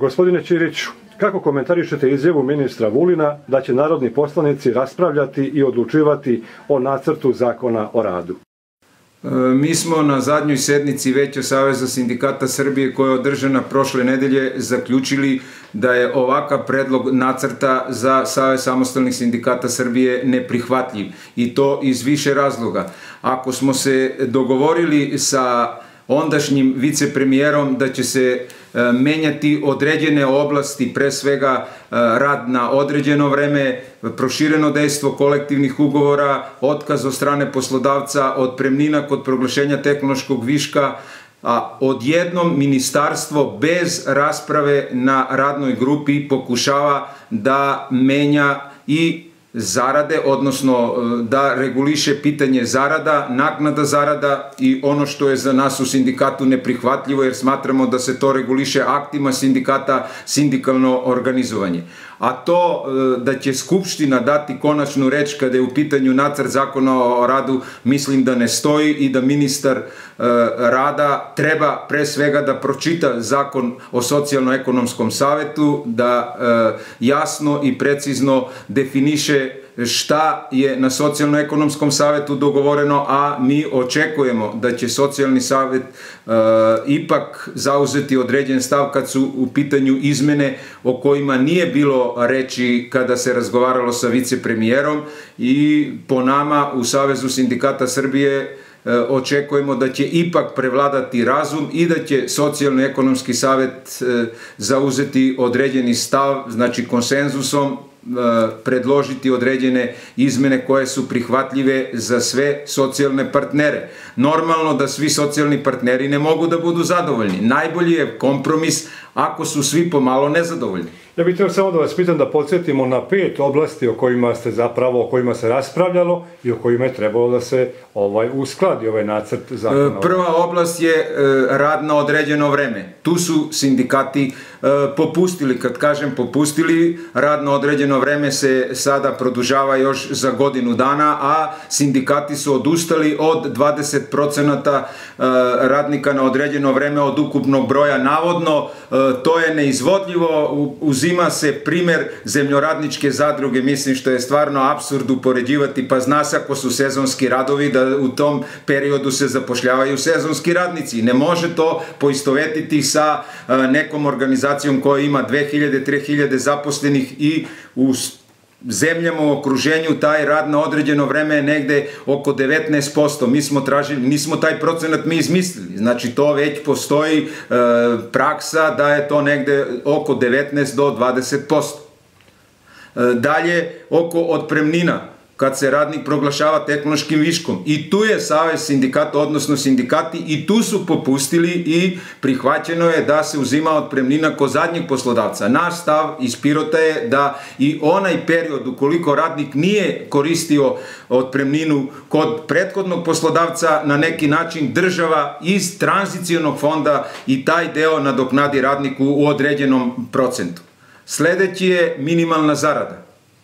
Gospodine Ćiriću, kako komentarišete izjavu ministra Vulina da će narodni poslanici raspravljati i odlučivati o nacrtu zakona o radu? Mi smo na zadnjoj sednici Veća Saveza sindikata Srbije koja je održana prošle nedelje zaključili da je ovakav predlog nacrta za Savez samostalnih sindikata Srbije neprihvatljiv i to iz više razloga. Ako smo se dogovorili sa ondašnjim vicepremijerom da će se menjati određene oblasti, pre svega rad na određeno vreme, prošireno dejstvo kolektivnih ugovora, otkaz od strane poslodavca, otpremnina kod proglašenja tehnološkog viška, a odjednom ministarstvo bez rasprave na radnoj grupi pokušava da menja i zarade, odnosno da reguliše pitanje zarada, naknada zarada i ono što je za nas u sindikatu neprihvatljivo jer smatramo da se to reguliše aktima sindikata, sindikalno organizovanje. A to da će Skupština dati konačnu reč kada je u pitanju nacrt zakona o radu, mislim da ne stoji i da ministar rada treba pre svega da pročita zakon o socijalno-ekonomskom savetu, da jasno i precizno definiše šta je na socijalno-ekonomskom savetu dogovoreno, a mi očekujemo da će socijalni savet ipak zauzeti određen stav kad su u pitanju izmene o kojima nije bilo reči kada se razgovaralo sa vicepremijerom i po nama u Savezu sindikata Srbije očekujemo da će ipak prevladati razum i da će socijalno-ekonomski savet zauzeti određeni stav, znači konsenzusom, predložiti određene izmene koje su prihvatljive za sve socijalne partnere. Normalno da svi socijalni partneri ne mogu da budu zadovoljni. Najbolji je kompromis ako su svi pomalo nezadovoljni. Ja bih htio samo da vas pitam da podsjetimo na 5 oblasti o kojima se raspravljalo i o kojima je trebalo da se uskladi ovaj nacrt zakona. Prva oblast je rad na određeno vreme. Tu su sindikati popustili, kad kažem popustili, rad na određeno vreme se sada produžava još za godinu dana, a sindikati su odustali od 20% radnika na određeno vreme od ukupnog broja. Navodno, to je neizvodljivo, uzima se primer zemljoradničke zadruge, mislim što je stvarno apsurd upoređivati, pa zna se ako su sezonski radovi da u tom periodu se zapošljavaju sezonski radnici. Ne može to poistovetiti sa nekom organizacijom koja ima 2000-3000 zaposlenih i u zemljama u okruženju taj rad na određeno vreme je negde oko 19%. Mi smo tražili, nismo taj procenat mi izmislili. Znači to već postoji praksa da je to negde oko 19 do 20%. Dalje, oko otpremnina, kad se radnik proglašava tehnološkim viškom. I tu je Savez sindikata, odnosno sindikati, i tu su popustili i prihvaćeno je da se uzima otpremnina kod zadnjeg poslodavca. Naš stav iz Pirota je da i onaj period ukoliko radnik nije koristio otpremninu kod prethodnog poslodavca, na neki način država iz tranzicionog fonda i taj deo nadoknadi radniku u određenom procentu. Sledeći je minimalna zarada.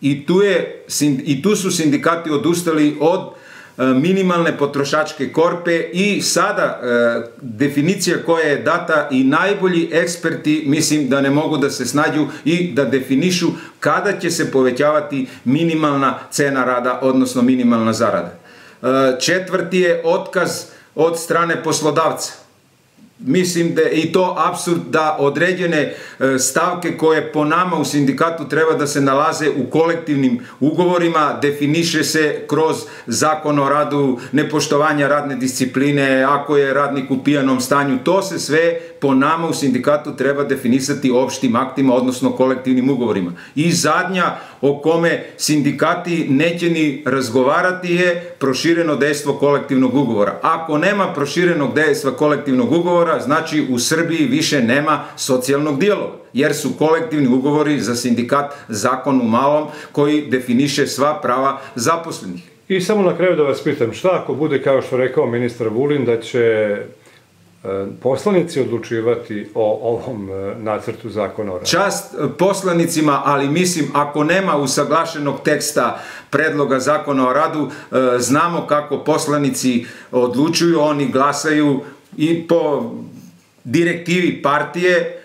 I tu su sindikati odustali od minimalne potrošačke korpe i sada definicija koja je data i najbolji eksperti mislim da ne mogu da se snađu i da definišu kada će se povećavati minimalna cena rada, odnosno minimalna zarada. Četvrti je otkaz od strane poslodavca. Mislim da je i to apsurd da određene stavke koje po nama u sindikatu treba da se nalaze u kolektivnim ugovorima, definiše se kroz zakon o radu, nepoštovanja radne discipline, ako je radnik u pijanom stanju, to se sve po nama u sindikatu treba definisati opštim aktima, odnosno kolektivnim ugovorima. I zadnja o kome sindikati neće ni razgovarati je prošireno dejstvo kolektivnog ugovora. Ako nema proširenog dejstva kolektivnog ugovora, znači u Srbiji više nema socijalnog dijaloga, jer su kolektivni ugovori za sindikat zakon u malom koji definiše sva prava zaposlenih. I samo na kraju da vas pitam, šta ako bude, kao što rekao ministar Vulin, da će poslanici odlučivati o ovom nacrtu zakona o radu? Čast poslanicima, ali mislim ako nema usaglašenog teksta predloga zakona o radu, znamo kako poslanici odlučuju, oni glasaju i po direktivi partije,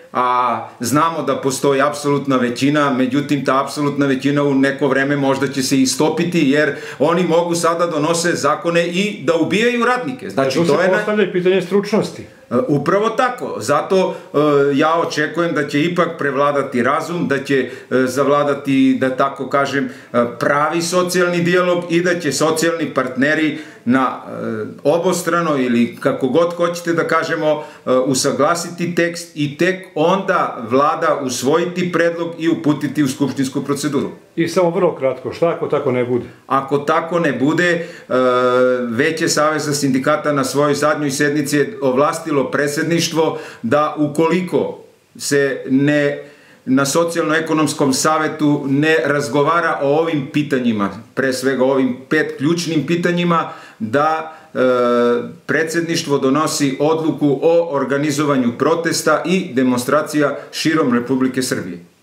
a znamo da postoji apsolutna većina, međutim ta apsolutna većina u neko vreme možda će se istopiti, jer oni mogu sada donose zakone i da ubijaju radnike. Znači, to se postavlja pitanje stručnosti. Upravo tako, zato ja očekujem da će ipak prevladati razum, da će zavladati, da tako kažem, pravi socijalni dijalog i da će socijalni partneri na obostrano ili kako god hoćete da kažemo usaglasiti tekst i tek onda vlada usvojiti predlog i uputiti u skupštinsku proceduru. I samo vrlo kratko, šta ako tako ne bude? Ako tako ne bude, Veće Saveza sindikata na svojoj zadnjoj sednici je ovlastilo predsedništvo da ukoliko se na socijalno-ekonomskom savetu ne razgovara o ovim pitanjima, pre svega o ovim 5 ključnim pitanjima, da predsedništvo donosi odluku o organizovanju protesta i demonstracija širom Republike Srbije.